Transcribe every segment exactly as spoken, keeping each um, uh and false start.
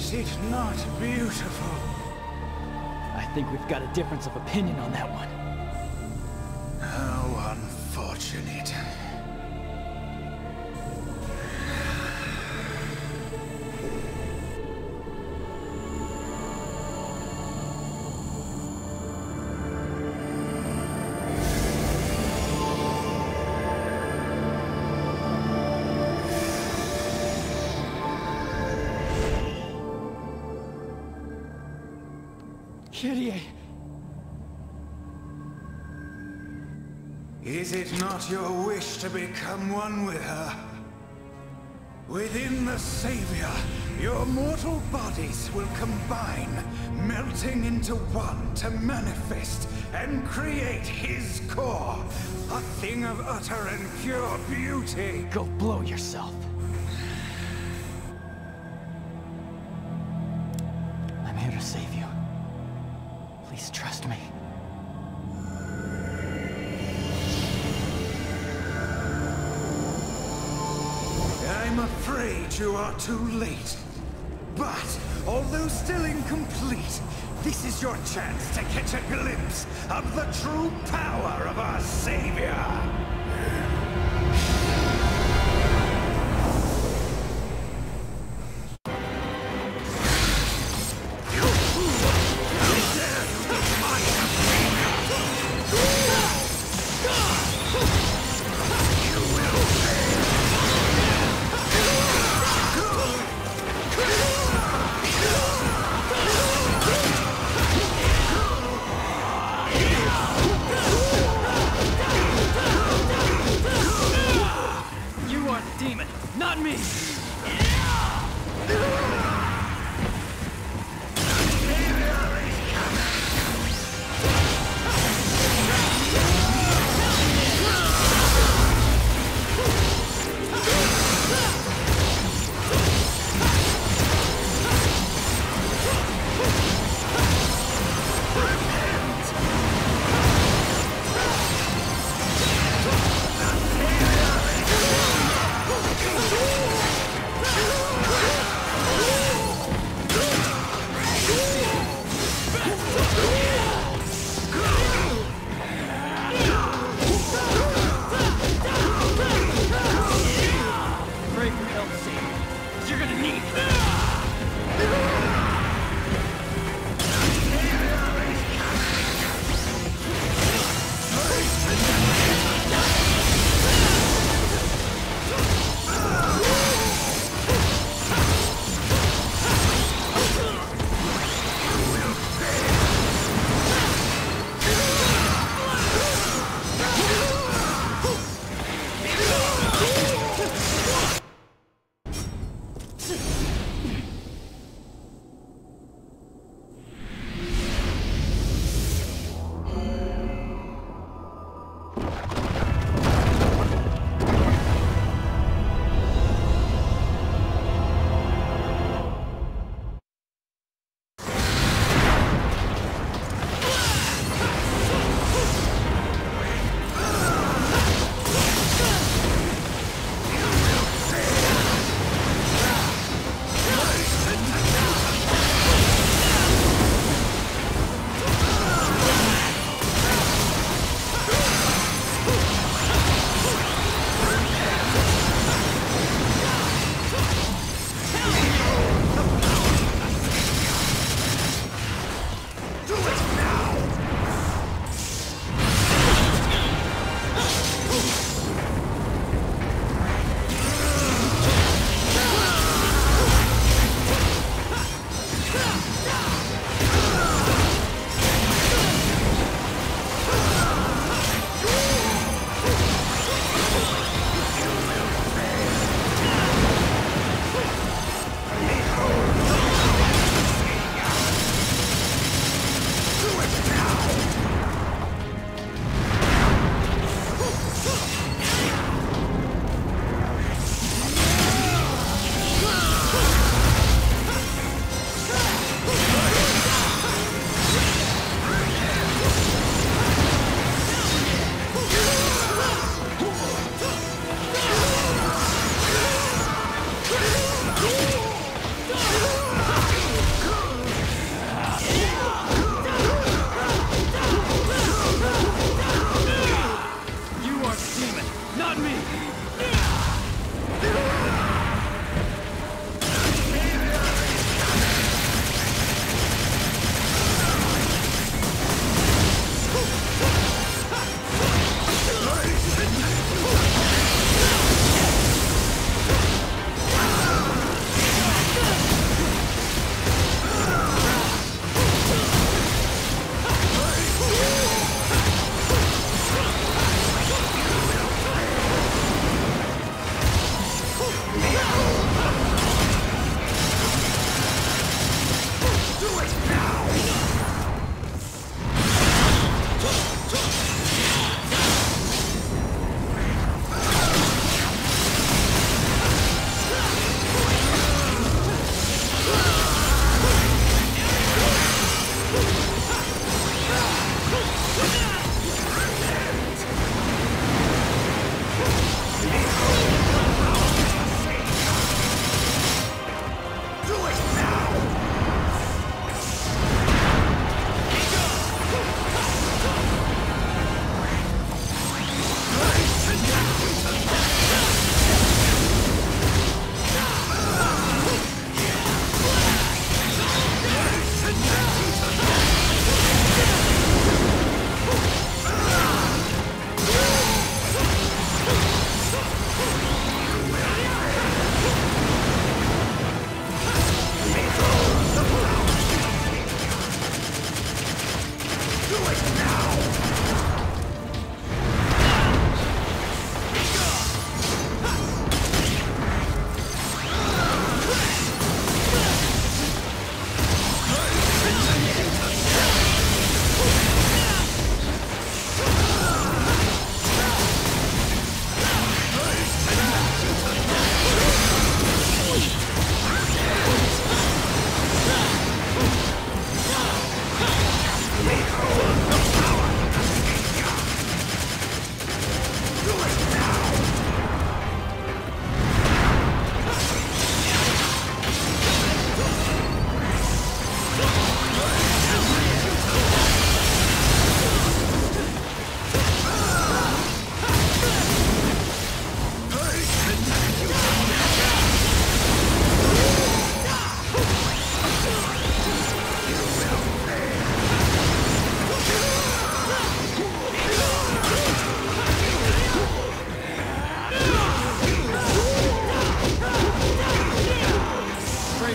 Is it not beautiful? I think we've got a difference of opinion on that one. How unfortunate. Kyrie! Is it not your wish to become one with her? Within the Savior, your mortal bodies will combine, melting into one to manifest and create his core, a thing of utter and pure beauty. Go blow yourself. I'm here to save you. Please trust me. I'm afraid you are too late. But, although still incomplete, this is your chance to catch a glimpse of the true power of our Savior. Not me!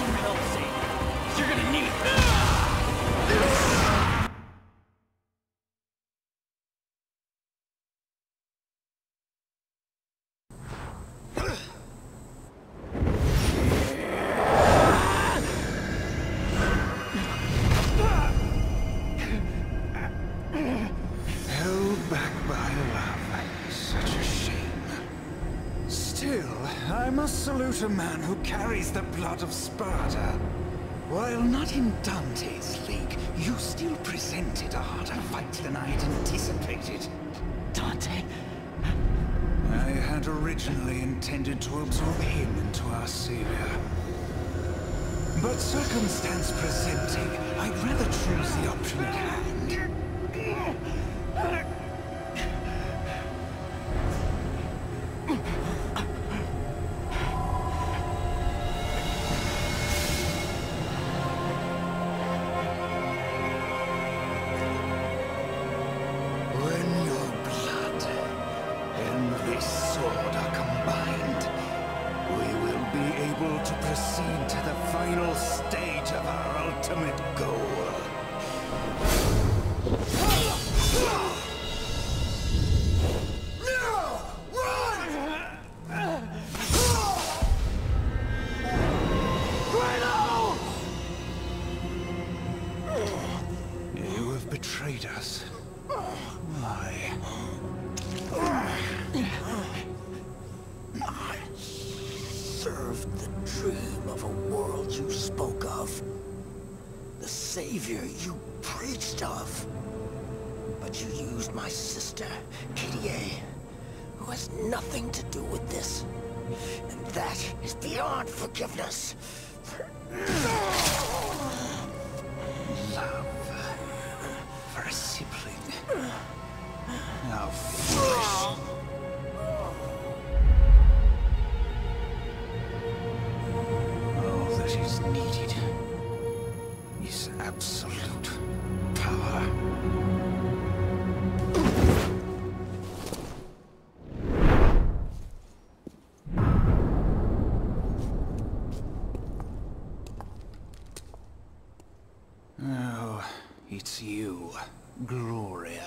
some help soon. 'Cause you're gonna need it. Held back by love. Such a shame. Still, I must salute a man who carries the blood of Sparta. While not in Dante's league, you still presented a harder fight than I had anticipated. Dante? I had originally intended to absorb him into our savior. But circumstance presenting, I'd rather choose the option at hand. When your blood and this sword are combined, we will be able to proceed to the final stage of our ultimate goal. Nero! Run! You have betrayed us. Why? I served the dream of a world you spoke of. The savior you preached of. But you used my sister, Kitty, who has nothing to do with this. And that is beyond forgiveness. Love for a sibling. How foolish. All that is needed is absolute power. Oh, it's you, Gloria.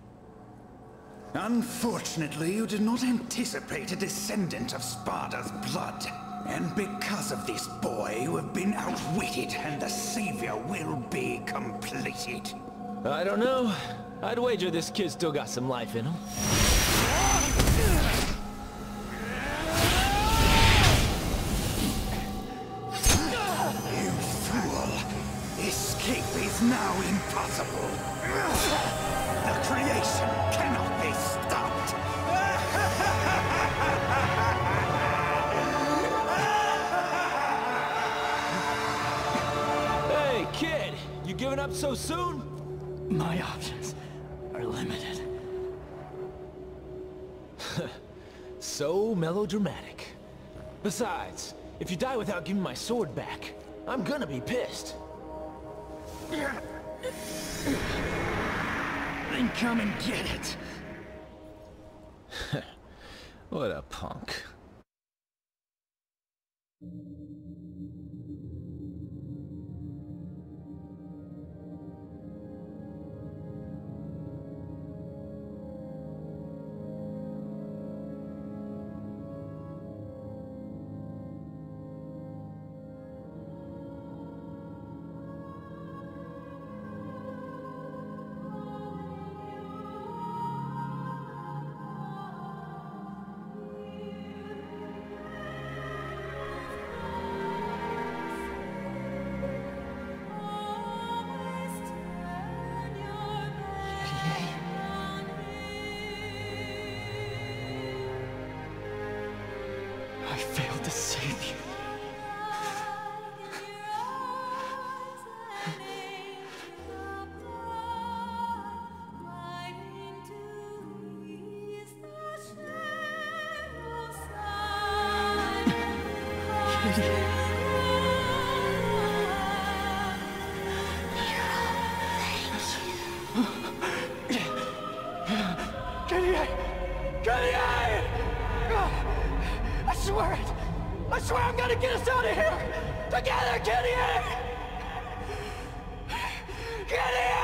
Unfortunately, you did not anticipate a descendant of Sparta's blood. And because of this boy, you have been outwitted, and the savior will be completed. I don't know. I'd wager this kid still got some life in him. You fool! Escape is now impossible. The creation cannot be stopped. Hey, kid! You giving up so soon? My options are limited. So melodramatic. Besides, if you die without giving my sword back, I'm gonna be pissed. Then come and get it. What a punk. I failed to save you. I swear it! I swear I'm gonna together, Gideon! Gideon!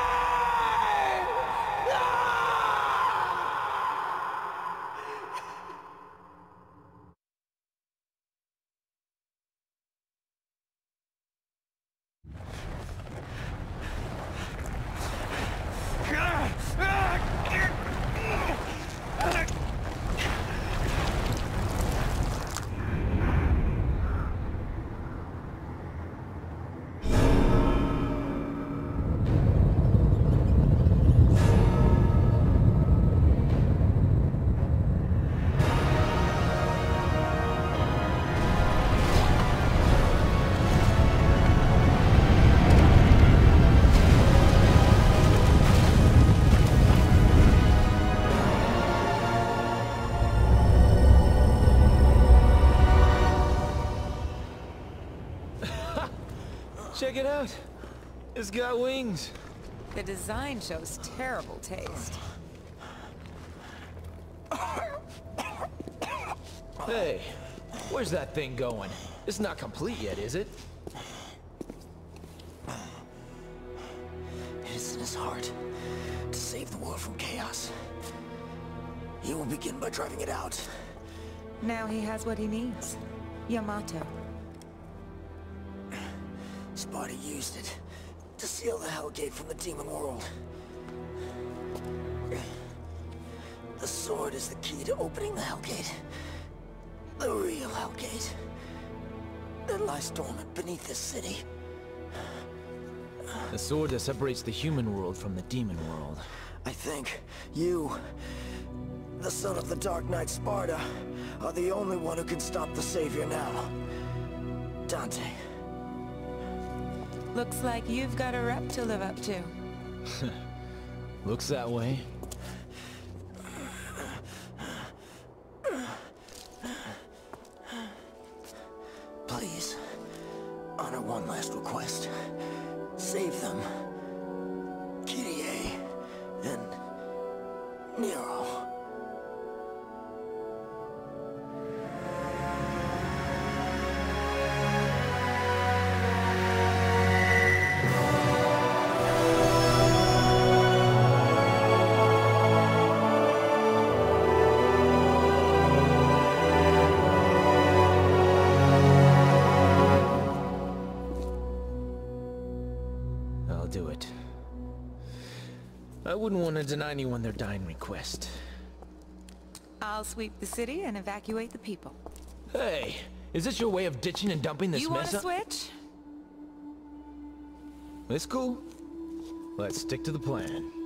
Check it out. It's got wings. The design shows terrible taste. Hey, where's that thing going? It's not complete yet, is it? It is in his heart to save the world from chaos. He will begin by driving it out. Now he has what he needs. Yamato. Sparta used it to seal the Hellgate from the demon world. The sword is the key to opening the Hellgate. The real Hellgate that lies dormant beneath this city. The sword that separates the human world from the demon world. I think you, the son of the Dark Knight Sparta, are the only one who can stop the Savior now. Dante. Looks like you've got a rep to live up to. Looks that way. Please, honor one last request. Save them. Kyrie and Nero. Do it. I wouldn't want to deny anyone their dying request. I'll sweep the city and evacuate the people. Hey, is this your way of ditching and dumping this You mess want to up? switch? It's cool. Let's stick to the plan.